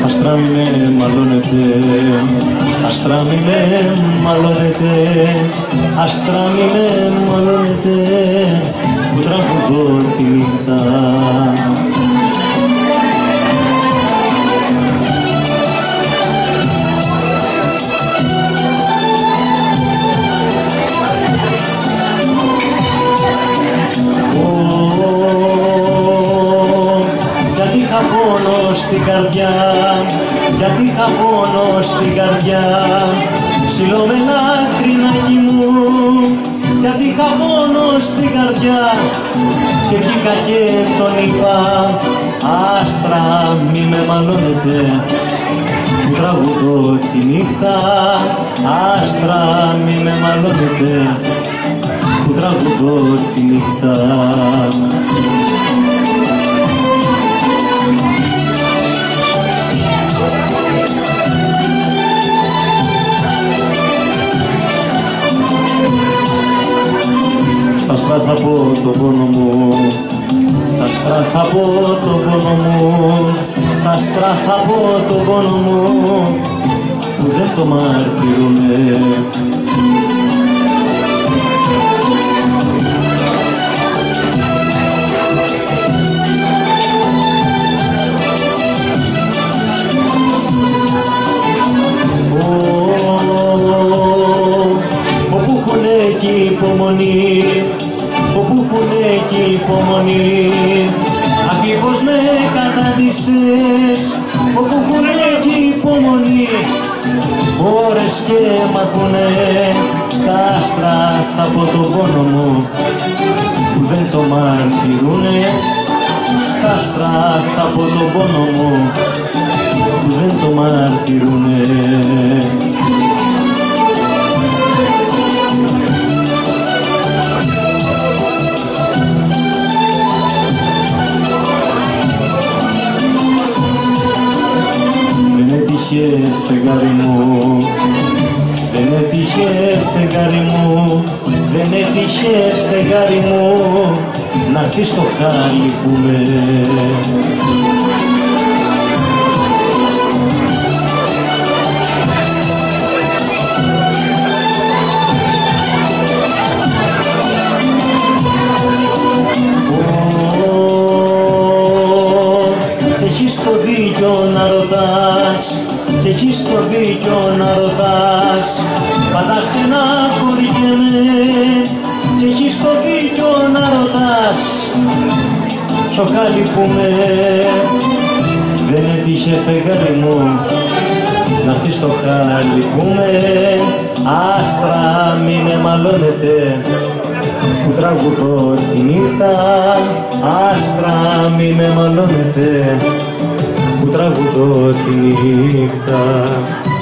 άστρα μη με μαλώνετε, άστρα μη με μαλώνετε, άστρα μη με μαλώνετε, που τραγουδώ τη νύχτα. Γιατί είχα πόνο στην καρδιά, γιατί είχα πόνο στην καρδιά, ψηλό με λάχρινάκι μου, γιατί είχα πόνο στην καρδιά, και βγήκα και τον είπα, άστρα μη με μαλώνετε, που τραγουδώ τη νύχτα, άστρα μη με μαλώνετε, που τραγουδώ τη νύχτα. Στα άστρα θα πω το πόνο μου, στα άστρα θα πω το πόνο μου, στα άστρα θα πω το πόνο μου, που δεν το μαρτυρούμε. Όπου έχουνε κι υπομονή, όπου έχουνε κι υπομονή, αχ πως με κατάντησες, όπου έχουνε κι υπομονή, ώρες και μ' ακούνε, στα άστρα θα πω το πόνο μου, που δεν το μαρτυρούνε, στα άστρα θα πω το πόνο μου, που δεν το μαρτυρούνε. Δεν έτυχε φεγγάρι μου, δεν έτυχε φεγγάρι μου, δεν έτυχε φεγγάρι μου, να'ρθείς στο χάλι που με. Έχεις το δίκιο να ρωτάς, και έχεις το δίκιο να ρωτάς, πάντα στεναχωριέμαι, και έχεις το δίκιο να ρωτάς, ποιο χάλι που με. Δεν έτυχε φεγγάρι μου, να'ρθείς στο χάλι που με, άστρα μη με μαλώνετε, που τραγουδώ τη νύχτα, άστρα μη με μαλώνετε, που τραγουδώ τη νύχτα.